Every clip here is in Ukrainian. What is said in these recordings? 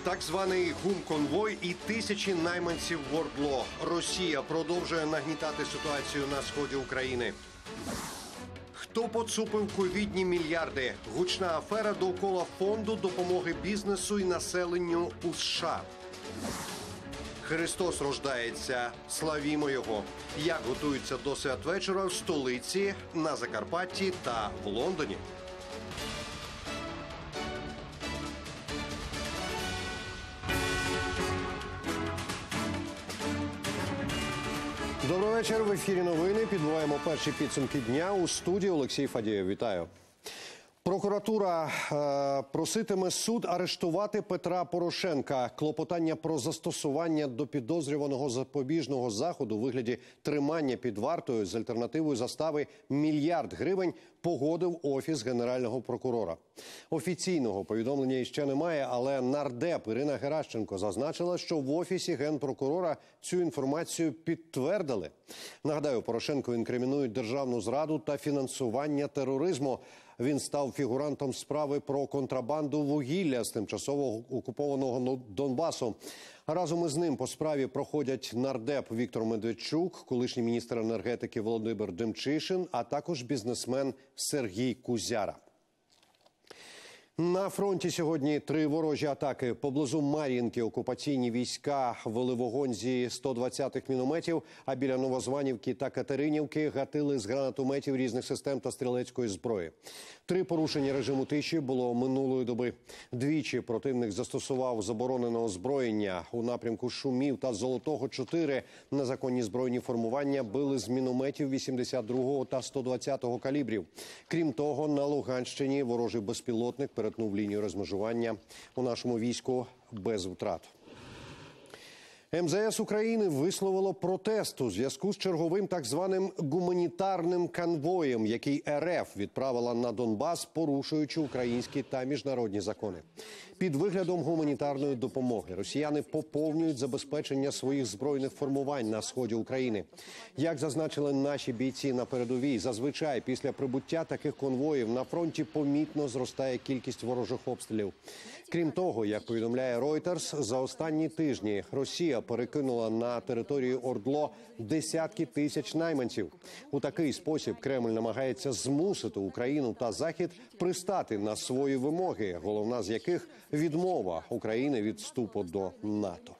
Так званий гумконвой і тисячі найманців в ОРДЛО. Росія продовжує нагнітати ситуацію на сході України. Хто поцупив ковідні мільярди? Гучна афера довкола фонду допомоги бізнесу і населенню у США. Христос рождається. Славімо Його. Як готуються до святвечора в столиці, на Закарпатті та в Лондоні? Добрий вечір. В ефірі новини. Підбиваємо перші підсумки дня. У студії Олексій Фадієв. Вітаю. Прокуратура проситиме суд арештувати Петра Порошенка. Клопотання про застосування до підозрюваного запобіжного заходу у вигляді тримання під вартою з альтернативою застави $1 мільярд погодив Офіс Генерального прокурора. Офіційного повідомлення іще немає, але нардеп Ірина Геращенко зазначила, що в Офісі Генпрокурора цю інформацію підтвердили. Нагадаю, Порошенку інкримінують державну зраду та фінансування тероризму. Він став фігурантом справи про контрабанду вугілля з тимчасово окупованого Донбасу. Разом із ним по справі проходять нардеп Віктор Медведчук, колишній міністр енергетики Володимир Демчишин, а також бізнесмен Сергій Кузяра. На фронті сьогодні 3 ворожі атаки. Поблизу Мар'їнки окупаційні війська вели вогонь зі 120-х мінометів, а біля Новозванівки та Катеринівки гатили з гранатометів різних систем та стрілецької зброї. 3 порушення режиму тиші було минулої доби. Двічі противник застосував заборонене озброєння. У напрямку Шумів та Золотого 4 незаконні збройні формування били з мінометів 82-го та 120-го калібрів. Крім того, на Луганщині ворожий безпілотник перетнув лінію розмежування. У нашому війську без втрат. МЗС України висловило протест у зв'язку з черговим так званим гуманітарним конвоєм, який РФ відправила на Донбас, порушуючи українські та міжнародні закони. Під виглядом гуманітарної допомоги росіяни поповнюють забезпечення своїх збройних формувань на сході України. Як зазначили наші бійці на передовій, зазвичай після прибуття таких конвоїв на фронті помітно зростає кількість ворожих обстрілів. Крім того, як повідомляє Reuters, за останні тижні Росія перекинула на територію ОРДЛО десятки тисяч найманців. У такий спосіб Кремль намагається змусити Україну та Захід пристати на свої вимоги, головна з яких – відмова України від вступу до НАТО.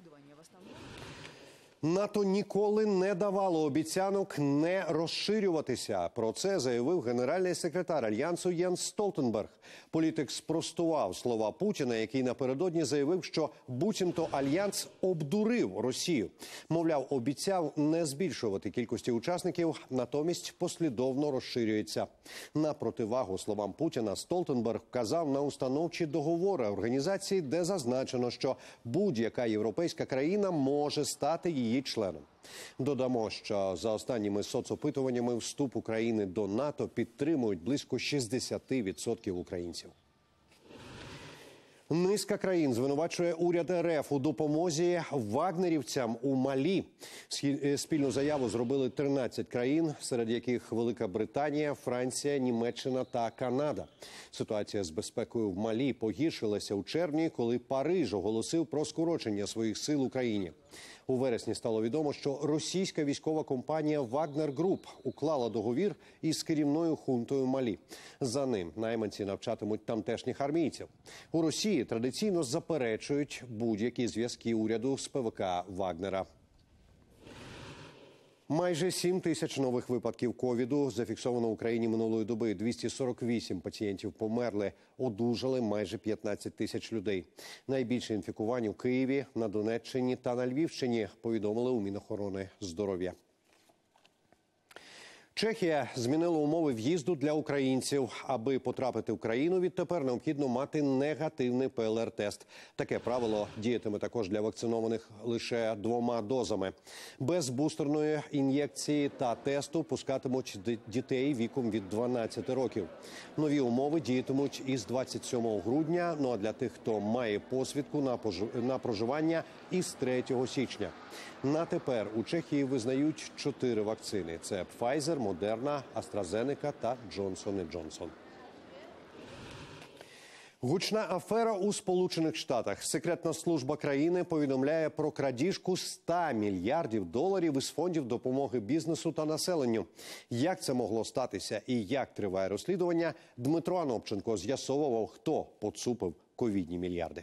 НАТО ніколи не давало обіцянок не розширюватися. Про це заявив генеральний секретар Альянсу Єнс Столтенберг. Політик спростував слова Путіна, який напередодні заявив, що буцімто Альянс обдурив Росію. Мовляв, обіцяв не збільшувати кількості учасників, натомість послідовно розширюється. На противагу словам Путіна Столтенберг вказав на установчі договори організації, де зазначено, що будь-яка європейська країна може стати її членом. Додамо, що за останніми соцопитуваннями вступ України до НАТО підтримують близько 60% українців. Низка країн звинувачує уряд РФ у допомозі вагнерівцям у Малі. Спільну заяву зробили 13 країн, серед яких Велика Британія, Франція, Німеччина та Канада. Ситуація з безпекою в Малі погіршилася у червні, коли Париж оголосив про скорочення своїх сил у країні. У вересні стало відомо, що російська військова компанія «Вагнер Груп» уклала договір із керівною хунтою Малі. За ним найманці навчатимуть тамтешніх армійців. У Росії традиційно заперечують будь-які зв'язки уряду з ПВК «Вагнера». Майже 7 тисяч нових випадків ковіду зафіксовано в Україні минулої доби. 248 пацієнтів померли, одужали майже 15 тисяч людей. Найбільше інфікувань у Києві, на Донеччині та на Львівщині, повідомили у Мінохорони здоров'я. Чехія змінила умови в'їзду для українців. Аби потрапити в країну, відтепер необхідно мати негативний ПЛР-тест. Таке правило діятиме також для вакцинованих лише 2 дозами. Без бустерної ін'єкції та тесту пускатимуть дітей віком від 12 років. Нові умови діятимуть із 27 грудня, ну а для тих, хто має посвідку на проживання – із 3 січня. На тепер у Чехії визнають 4 вакцини. Це Pfizer, Moderna, AstraZeneca та Johnson & Johnson. Гучна афера у Сполучених Штатах. Секретна служба країни повідомляє про крадіжку 100 мільярдів доларів із фондів допомоги бізнесу та населенню. Як це могло статися і як триває розслідування, Дмитро Анопченко з'ясовував, хто поцупив ковідні мільярди.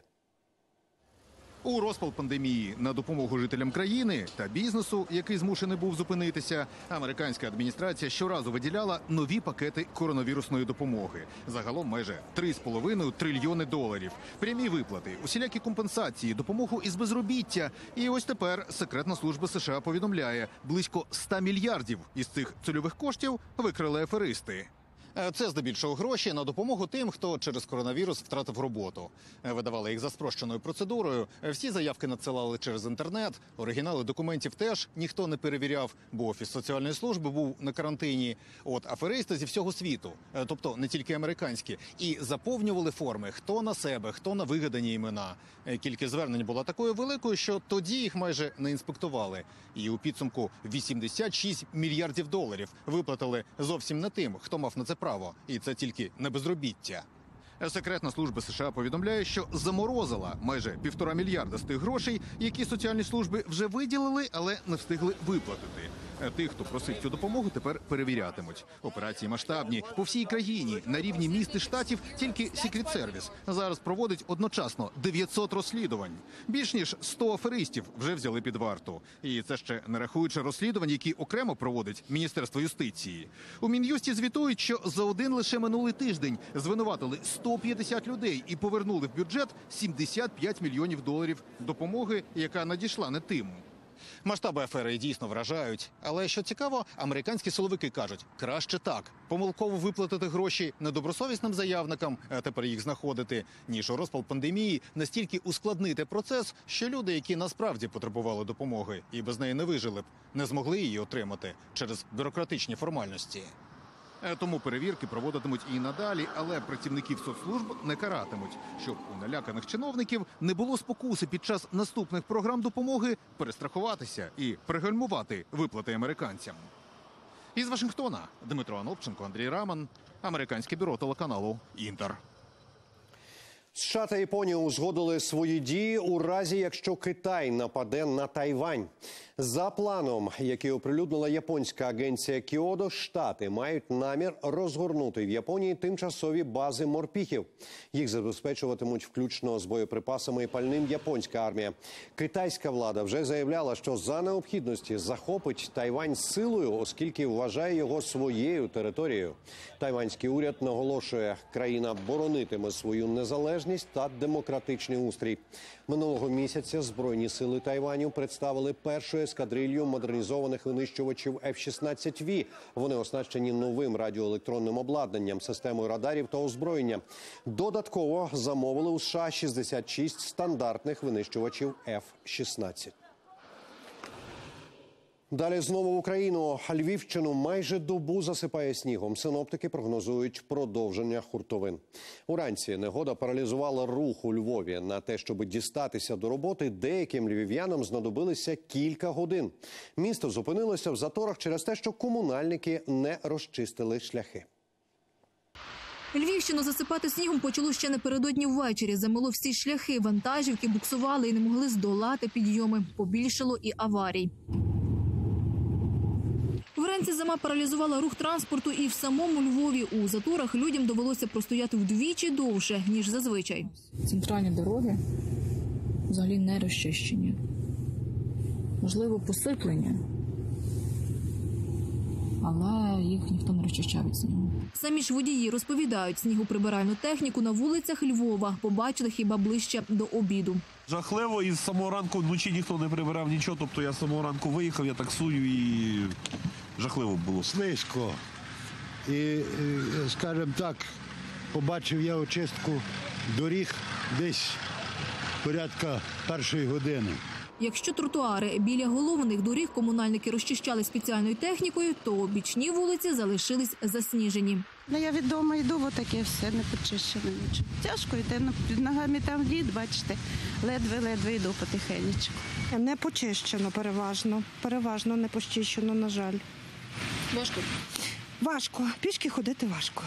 У розпал пандемії на допомогу жителям країни та бізнесу, який змушений був зупинитися, американська адміністрація щоразу виділяла нові пакети коронавірусної допомоги. Загалом майже 3,5 трильйони доларів. Прямі виплати, усілякі компенсації, допомогу із безробіття. І ось тепер секретна служба США повідомляє, близько 100 мільярдів із цих цільових коштів викрили аферисти. Це здебільшого гроші на допомогу тим, хто через коронавірус втратив роботу. Видавали їх за спрощеною процедурою. Всі заявки надсилали через інтернет. Оригінали документів теж ніхто не перевіряв, бо Офіс соціальної служби був на карантині. От аферисти зі всього світу, тобто не тільки американські, і заповнювали форми хто на себе, хто на вигадані імена. Кількість звернень була такою великою, що тоді їх майже не інспектували. І у підсумку 86 мільярдів доларів виплатили зовсім не тим, хто мав на це право. І це тільки не безробіття. Секретна служба США повідомляє, що заморозила майже 1,5 мільярда з тих грошей, які соціальні служби вже виділили, але не встигли виплатити. Тих, хто просив цю допомогу, тепер перевірятимуть. Операції масштабні по всій країні, на рівні міст і штатів тільки Secret Service зараз проводить одночасно 900 розслідувань. Більш ніж 100 аферистів вже взяли під варту. І це ще не рахуючи розслідувань, які окремо проводить Міністерство юстиції. У Мін'юсті звітують, що за один лише минулий тиждень звинуватили 150 людей і повернули в бюджет 75 мільйонів доларів допомоги, яка надійшла не тим. Масштаби афери дійсно вражають. Але, що цікаво, американські силовики кажуть, краще так. Помилково виплатити гроші недобросовісним заявникам, а тепер їх знаходити, ніж у розпал пандемії настільки ускладнити процес, що люди, які насправді потребували допомоги і без неї не вижили б, не змогли її отримати через бюрократичні формальності. Тому перевірки проводитимуть і надалі, але працівників соцслужб не каратимуть, щоб у наляканих чиновників не було спокуси під час наступних програм допомоги перестрахуватися і пригальмувати виплати американцям. Із Вашингтона Дмитро Анопченко, Андрій Раман, американське бюро телеканалу «Інтер». США та Японія узгодили свої дії у разі, якщо Китай нападе на Тайвань. За планом, який оприлюднила японська агенція Кіодо, Штати мають намір розгорнути в Японії тимчасові бази морпіхів. Їх забезпечуватимуть включно з боєприпасами і пальним японська армія. Китайська влада вже заявляла, що за необхідності захопить Тайвань силою, оскільки вважає його своєю територією. Тайванський уряд наголошує, країна боронитиме свою незалежність та демократичний устрій. Минулого місяця Збройні сили Тайваню представили першу ескадрилью модернізованих винищувачів F-16V. Вони оснащені новим радіоелектронним обладнанням, системою радарів та озброєння. Додатково замовили у США 66 стандартних винищувачів F-16. Далі знову в Україну. Львівщину майже добу засипає снігом. Синоптики прогнозують продовження хуртовин. Уранці негода паралізувала рух у Львові. На те, щоб дістатися до роботи, деяким львів'янам знадобилися кілька годин. Місто зупинилося в заторах через те, що комунальники не розчистили шляхи. Львівщину засипати снігом почало ще напередодні ввечері. Замило всі шляхи, вантажівки буксували і не могли здолати підйоми. Побільшало і аварій. Вранці зима паралізувала рух транспорту і в самому Львові. У заторах людям довелося простояти вдвічі довше, ніж зазвичай. Центральні дороги взагалі не розчищені. Можливо, посиплення, але їх ніхто не розчищав від снігу. Самі ж водії розповідають, снігоприбиральну техніку на вулицях Львова побачили хіба ближче до обіду. Жахливо, і з самого ранку вночі ніхто не прибирав нічого, тобто я з самого ранку виїхав, я таксую і жахливо було. Слизько. І, скажімо так, побачив я очистку доріг десь порядка 1-ї години. Якщо тротуари біля головних доріг комунальники розчищали спеціальною технікою, то бічні вулиці залишились засніжені. Я від дому йду, бо таке все не почищено. Нічого. Тяжко йти, під ногами там лід, бачите, ледве йду потихенечку. Не почищено переважно. Переважно не почищено, на жаль. Важко? Важко. Пішки ходити важко. В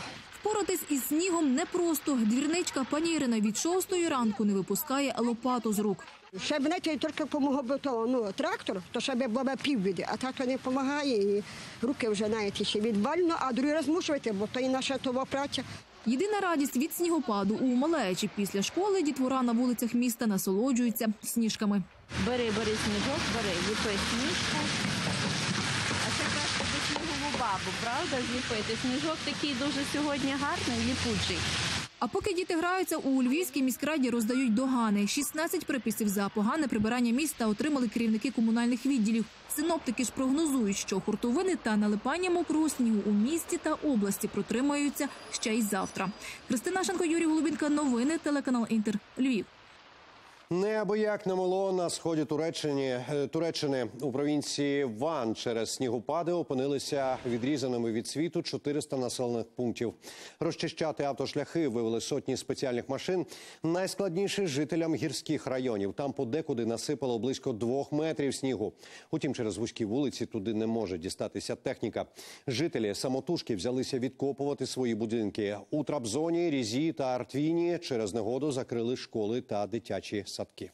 Впоратись із снігом непросто. Двірничка пані Ірина від 6-ї ранку не випускає лопату з рук. Ще б, знаєте, тільки допомогав би трактор, то ще б було півбіди, а так то не допомагає. І руки вже, знаєте, ще відбально, а другий раз мушувати, бо то і наша това праця. Єдина радість від снігопаду у малечі. Після школи дітвора на вулицях міста насолоджується сніжками. Бери сніжок, ліпи сніжку. А це краще до снігову бабу, правда, зліпити. Сніжок такий дуже сьогодні гарний, ліпучий. А поки діти граються, у Львівській міськраді роздають догани. 16 приписів за погане прибирання міста отримали керівники комунальних відділів. Синоптики ж прогнозують, що хуртовини та налипання мокрого снігу у місті та області протримаються ще й завтра. Христина Шенко, Юрій Голубінка. Новини, телеканал Інтер. Львів. Неабияк намело на сході Туреччини. У провінції Ван через снігопади опинилися відрізаними від світу 400 населених пунктів. Розчищати автошляхи вивели сотні спеціальних машин. Найскладніше жителям гірських районів. Там подекуди насипало близько 2 метрів снігу. Утім, через вузькі вулиці туди не може дістатися техніка. Жителі самотужки взялися відкопувати свої будинки. У Трабзоні, Різі та Артвіні через негоду закрили школи та дитячі садки.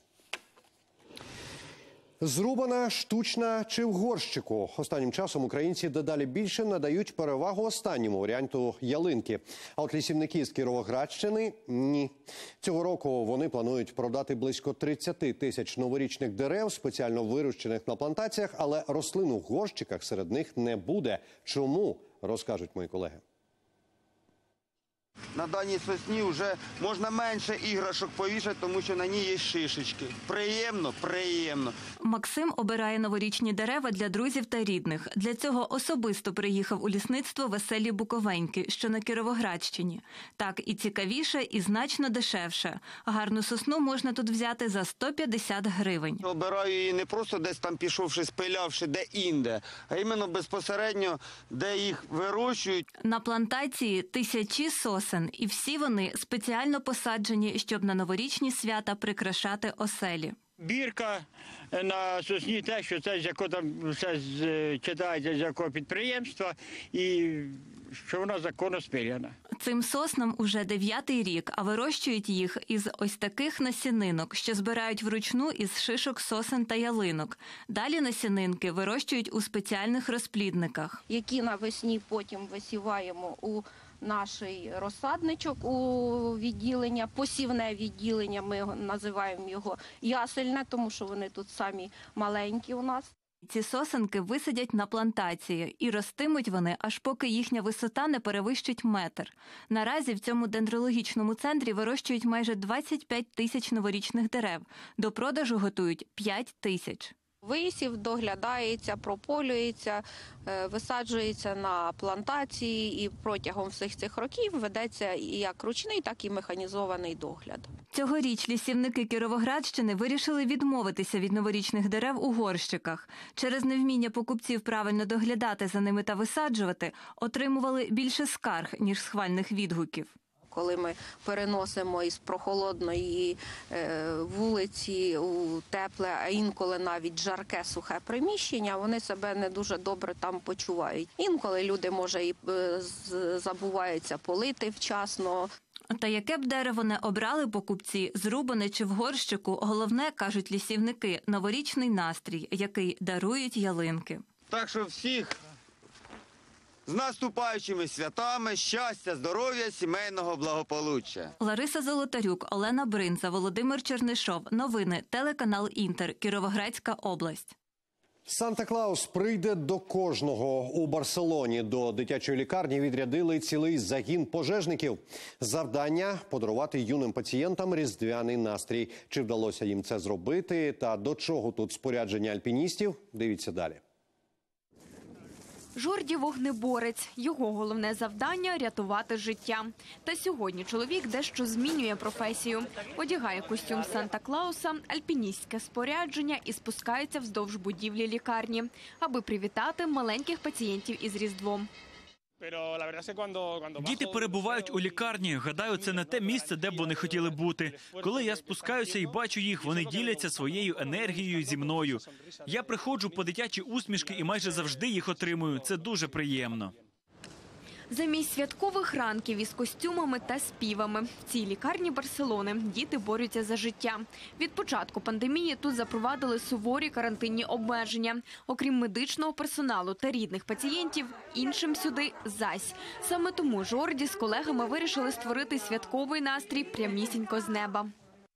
Зрубана, штучна чи в горщику. Останнім часом українці дедалі більше надають перевагу останньому варіанту ялинки. А от лісівники з Кіровоградщини – ні. Цього року вони планують продати близько 30 тисяч новорічних дерев, спеціально вирощених на плантаціях, але рослин у горщиках серед них не буде. Чому? Розкажуть мої колеги. На даній сосні вже можна менше іграшок повішати, тому що на ній є шишечки. Приємно, приємно. Максим обирає новорічні дерева для друзів та рідних. Для цього особисто приїхав у лісництво Веселі Буковеньки, що на Кіровоградщині. Так і цікавіше, і значно дешевше. Гарну сосну можна тут взяти за 150 гривень. Обираю її не просто десь там пішовши, спилявши де-інде, а іменно безпосередньо, де їх вирощують. На плантації тисячі сосен, і всі вони спеціально посаджені, щоб на новорічні свята прикрашати оселі. Бірка на сосні те, що це з якого там все читається, з якого підприємства, і що вона законно спиляна. Цим соснам уже 9-й рік, а вирощують їх із ось таких насінинок, що збирають вручну із шишок сосен та ялинок. Далі насінинки вирощують у спеціальних розплідниках. Які навесні потім висіваємо у наш розсадничок, у відділення, посівне відділення, ми називаємо його ясельне, тому що вони тут самі маленькі у нас. Ці сосенки висадять на плантації, і ростимуть вони, аж поки їхня висота не перевищить метр. Наразі в цьому дендрологічному центрі вирощують майже 25 тисяч новорічних дерев. До продажу готують 5 тисяч. Висів доглядається, прополюється, висаджується на плантації, і протягом всіх цих років ведеться як ручний, так і механізований догляд. Цьогоріч лісівники Кіровоградщини вирішили відмовитися від новорічних дерев у горщиках. Через невміння покупців правильно доглядати за ними та висаджувати, отримували більше скарг, ніж схвальних відгуків. Коли ми переносимо із прохолодної вулиці у тепле, а інколи навіть жарке, сухе приміщення, вони себе не дуже добре там почувають. Інколи люди, може, і забуваються полити вчасно. Та яке б дерево не обрали покупці, зрубане чи в горщику, головне, кажуть лісівники, новорічний настрій, який дарують ялинки. Так що всіх з наступаючими святами, щастя, здоров'я, сімейного благополуччя. Лариса Золотарюк, Олена Бринза, Володимир Чернишов. Новини, телеканал Інтер, Кіровоградська область. Санта-Клаус прийде до кожного. У Барселоні до дитячої лікарні відрядили цілий загін пожежників. Завдання – подарувати юним пацієнтам різдвяний настрій. Чи вдалося їм це зробити та до чого тут спорядження альпіністів? Дивіться далі. Жорді – вогнеборець. Його головне завдання – рятувати життя. Та сьогодні чоловік дещо змінює професію. Одягає костюм Санта-Клауса, альпіністське спорядження і спускається вздовж будівлі лікарні, аби привітати маленьких пацієнтів із Різдвом. Діти перебувають у лікарні. Гадаю, це не те місце, де б вони хотіли бути. Коли я спускаюся і бачу їх, вони діляться своєю енергією зі мною. Я приходжу по дитячі усмішки і майже завжди їх отримую. Це дуже приємно. Замість святкових ранків із костюмами та співами в цій лікарні Барселони діти борються за життя. Від початку пандемії тут запровадили суворі карантинні обмеження. Окрім медичного персоналу та рідних пацієнтів, іншим сюди зась. Саме тому Жорді з колегами вирішили створити святковий настрій прямісінько з неба.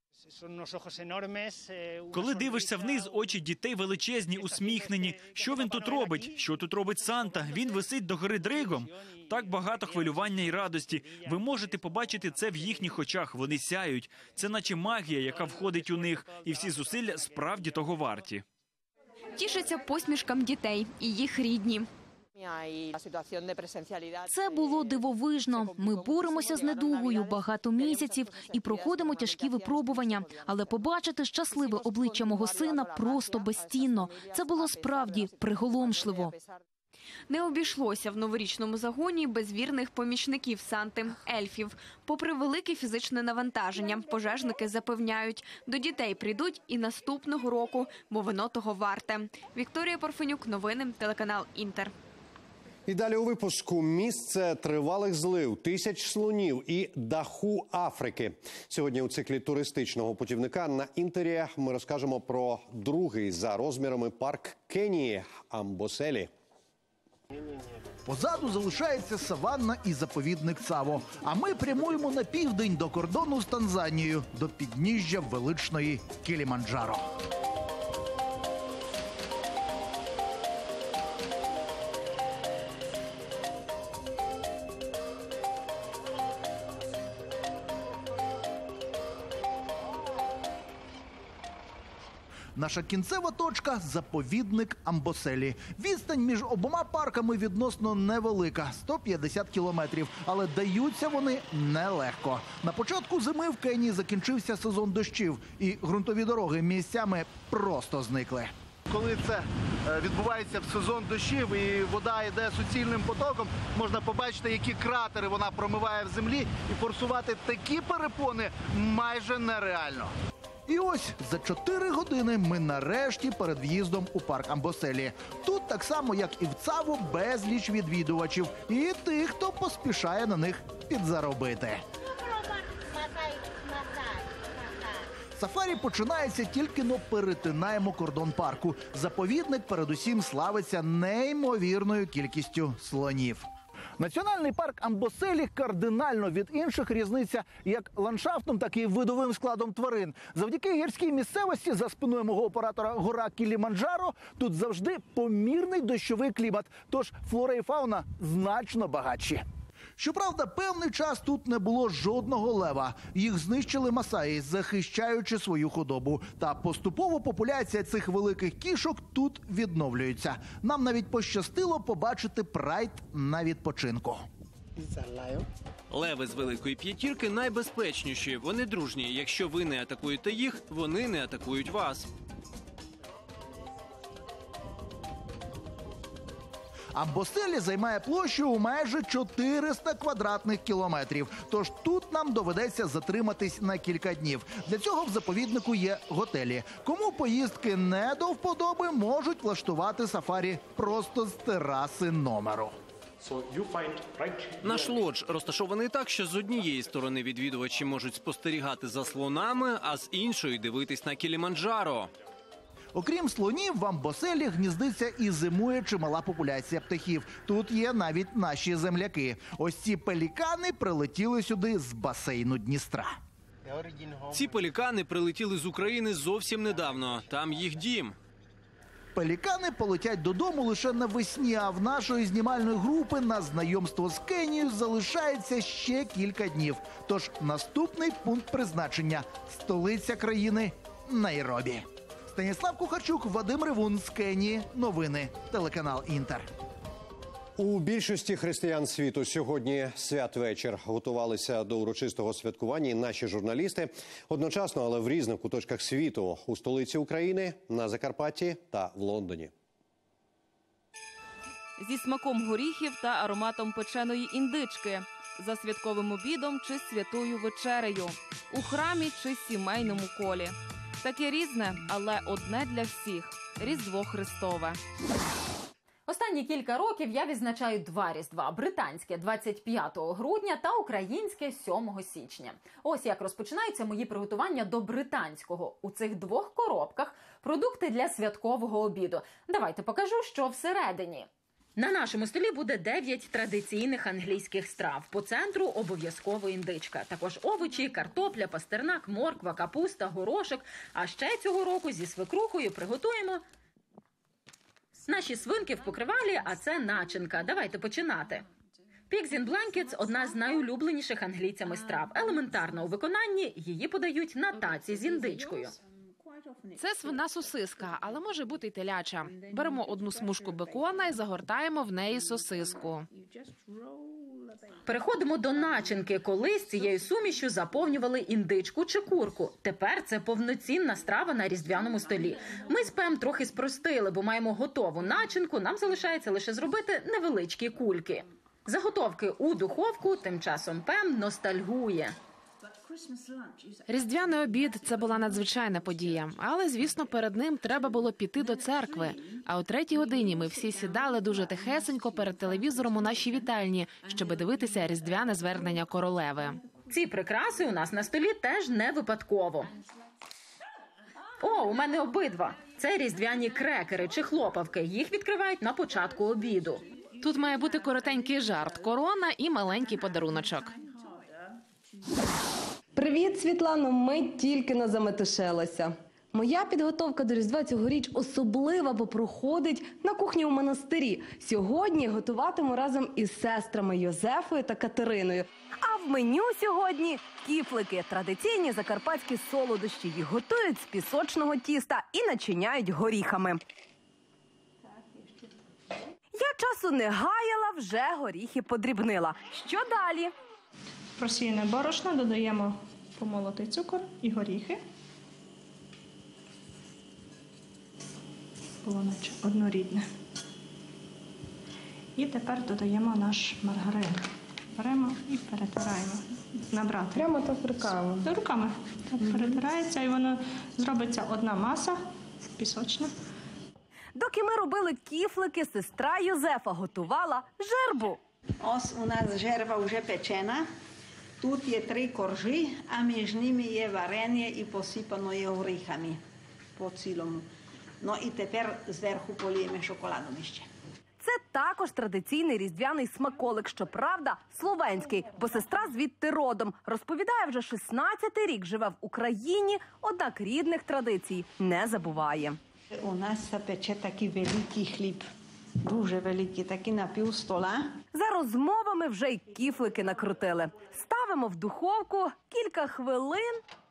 Коли дивишся вниз, очі дітей величезні, усміхнені. Що він тут робить? Що тут робить Санта? Він висить догори дригом. Так багато хвилювання і радості. Ви можете побачити це в їхніх очах. Вони сяють. Це наче магія, яка входить у них. І всі зусилля справді того варті. Тішаться посмішкам дітей і їх рідні. Це було дивовижно. Ми боремося з недугою багато місяців і проходимо тяжкі випробування. Але побачити щасливе обличчя мого сина просто безцінно. Це було справді приголомшливо. Не обійшлося в новорічному загоні без вірних помічників Санти – ельфів. Попри велике фізичне навантаження, пожежники запевняють, до дітей прийдуть і наступного року, бо воно того варте. Вікторія Парфенюк, новини, телеканал «Інтер». І далі у випуску місце тривалих злив, тисяч слонів і даху Африки. Сьогодні у циклі туристичного путівника на Інтері ми розкажемо про другий за розмірами парк Кенії – Амбоселі. Позаду залишається саванна і заповідник Цаво. А ми прямуємо на південь до кордону з Танзанією, до підніжжя величної Кіліманджаро. Наша кінцева точка – заповідник Амбоселі. Відстань між обома парками відносно невелика – 150 кілометрів. Але даються вони нелегко. На початку зими в Кенії закінчився сезон дощів. І ґрунтові дороги місцями просто зникли. Коли це відбувається в сезон дощів і вода йде суцільним потоком, можна побачити, які кратери вона промиває в землі. І форсувати такі перепони майже нереально. І ось за 4 години ми нарешті перед в'їздом у парк Амбоселі. Тут так само, як і в Цаво, безліч відвідувачів. І тих, хто поспішає на них підзаробити. Сафарі починається тільки, но перетинаємо кордон парку. Заповідник передусім славиться неймовірною кількістю слонів. Національний парк Амбоселі кардинально від інших різниця як ландшафтом, так і видовим складом тварин. Завдяки гірській місцевості за спиною мого оператора гора Кіліманджаро тут завжди помірний дощовий клімат, тож флора і фауна значно багатші. Щоправда, певний час тут не було жодного лева. Їх знищили масаї, захищаючи свою худобу. Та поступово популяція цих великих кішок тут відновлюється. Нам навіть пощастило побачити прайд на відпочинку. Леви з Великої П'ятірки найбезпечніші. Вони дружні. Якщо ви не атакуєте їх, вони не атакують вас. Амбоселі займає площу у майже 400 квадратних кілометрів. Тож тут нам доведеться затриматись на кілька днів. Для цього в заповіднику є готелі. Кому поїздки не до вподоби, можуть влаштувати сафарі просто з тераси номеру. Наш лодж розташований так, що з однієї сторони відвідувачі можуть спостерігати за слонами, а з іншої дивитись на Кіліманджаро. Окрім слонів, в Амбоселі гніздиться і зимує чимала популяція птахів. Тут є навіть наші земляки. Ось ці пелікани прилетіли сюди з басейну Дністра. Ці пелікани прилетіли з України зовсім недавно. Там їх дім. Пелікани полетять додому лише навесні, а в нашої знімальної групи на знайомство з Кенією залишається ще кілька днів. Тож наступний пункт призначення – столиця країни Найробі. Станіслав Кухарчук, Вадим Ревун з Кенії. Новини. Телеканал «Інтер». У більшості християн світу сьогодні святвечір. Готувалися до урочистого святкування і наші журналісти. Одночасно, але в різних куточках світу. У столиці України, на Закарпатті та в Лондоні. Зі смаком горіхів та ароматом печеної індички. За святковим обідом чи святою вечерею. У храмі чи сімейному колі. Таке різне, але одне для всіх – Різдво Христове. Останні кілька років я відзначаю два Різдва – британське 25 грудня та українське 7 січня. Ось як розпочинаються мої приготування до британського. У цих двох коробках продукти для святкового обіду. Давайте покажу, що всередині. На нашому столі буде 9 традиційних англійських страв. По центру обов'язково індичка. Також овочі, картопля, пастернак, морква, капуста, горошок. А ще цього року зі свекрухою приготуємо наші свинки в покривалі, а це начинка. Давайте починати. Pigs in Blankets – одна з найулюбленіших англійцями страв. Елементарна у виконанні, її подають на таці з індичкою. Це свина сосиска, але може бути й теляча. Беремо одну смужку бекона і загортаємо в неї сосиску. Переходимо до начинки. Колись цією сумішю заповнювали індичку чи курку. Тепер це повноцінна страва на різдвяному столі. Ми з Пем трохи спростили, бо маємо готову начинку. Нам залишається лише зробити невеличкі кульки. Заготовки у духовку, тим часом Пем ностальгує. Різдвяний обід – це була надзвичайна подія. Але, звісно, перед ним треба було піти до церкви. А о 3-й годині ми всі сідали дуже тихесенько перед телевізором у нашій вітальні, щоб дивитися різдвяне звернення королеви. Ці прикраси у нас на столі теж не випадково. О, у мене обидва. Це різдвяні крекери чи хлопавки. Їх відкривають на початку обіду. Тут має бути коротенький жарт, корона і маленький подаруночок. Привіт, Світлано, ми тільки не заметушилися. Моя підготовка до Різдва цьогоріч особлива, бо проходить на кухні у монастирі. Сьогодні готуватиму разом із сестрами Йозефою та Катериною. А в меню сьогодні кіфлики – традиційні закарпатські солодощі. Їх готують з пісочного тіста і начиняють горіхами. Я часу не гаяла, вже горіхи подрібнила. Що далі? Просіяне борошно додаємо помолотий цукор і горіхи. Було наче однорідне. І тепер додаємо наш маргарин. Беремо і перетираємо. Набрати. Прямо так руками? Руками. Так перетирається і воно зробиться одна маса пісочна. Доки ми робили кіфлики, сестра Йозефа готувала жербу. Ось у нас жерба вже печена. Тут є 3 коржі, а між ними є варення і посипано є горіхами по цілому. Ну і тепер зверху поліємо шоколадом ще. Це також традиційний різдвяний смаколик, щоправда, словенський, бо сестра звідти родом. Розповідає, вже 16-й рік живе в Україні, однак рідних традицій не забуває. У нас пече такий великий хліб. Дуже великий, такий на пів стола. За розмовами вже й кіфлики накрутили. Ставимо в духовку кілька хвилин.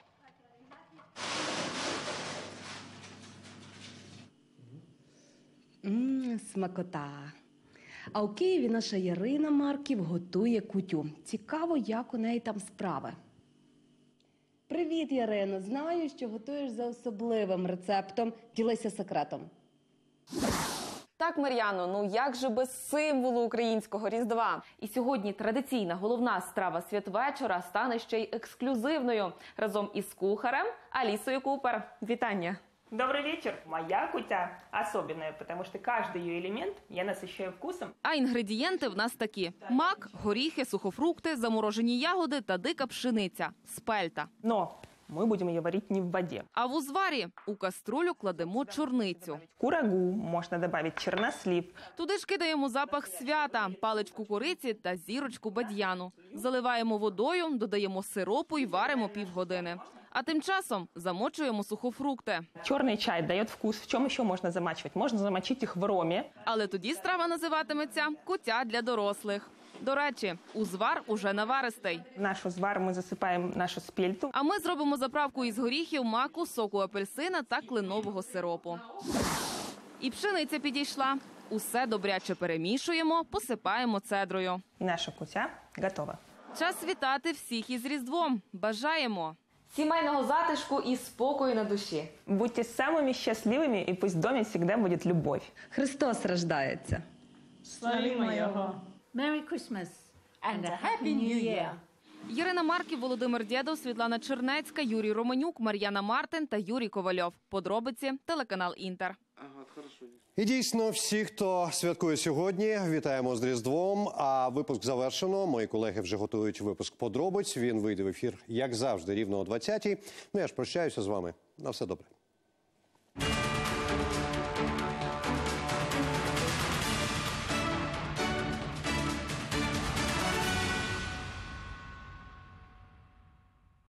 Смакота. А у Києві наша Ярина Марків готує кутю. Цікаво, як у неї там справи. Привіт, Ярино. Знаю, що готуєш за особливим рецептом. Ділися секретом. Так, Мар'яно, ну як же без символу українського Різдва? І сьогодні традиційна головна страва святвечора стане ще й ексклюзивною. Разом із кухарем Алісою Купер. Вітання! Добрый вечер. Моя кутя особенная, потому что каждый ее элемент я насыщаю вкусом. А інгредієнти в нас такі: мак, горіхи, сухофрукти, заморожені ягоди та дика пшениця, спельта. Но мы будем ее варить не в воде. А в узварі у каструлю кладемо чорницю. Курагу, можна добавить чернослив. Туди ж кидаємо запах свята, паличку кориці та зірочку бадьяну. Заливаємо водою, додаємо сиропу і варимо півгодини. А тим часом замочуємо сухофрукти. Черный чай дает вкус. В чем еще можно замачивать? Можно замочить их в ромі. Але тоді страва називатиметься «кутя для дорослих». До речі, узвар уже наваристий. В наш узвар ми засипаємо нашу спельту. А ми зробимо заправку із горіхів, маку, соку апельсина та кленового сиропу. І пшениця підійшла. Усе добряче перемішуємо, посипаємо цедрою. І наша кутя готова. Час вітати всіх із Різдвом. Бажаємо! Сімейного затишку і спокою на душі. Будьте самими щасливими, і пусть в домі завжди буде любов. Христос рождається. Славімо Його! Merry Christmas and a Happy New Year! Ірина Марків, Володимир Дєдов, Світлана Чернецька, Юрій Романюк, Мар'яна Мартин та Юрій Ковальов. Подробиці – телеканал «Інтер». Ага, хорошо. І дійсно, всі, хто святкує сьогодні, вітаємо з Різдвом. А випуск завершено. Мої колеги вже готують випуск подробиць. Він вийде в ефір, як завжди, рівно о 20-й. Ну, я ж прощаюся з вами. На все добре.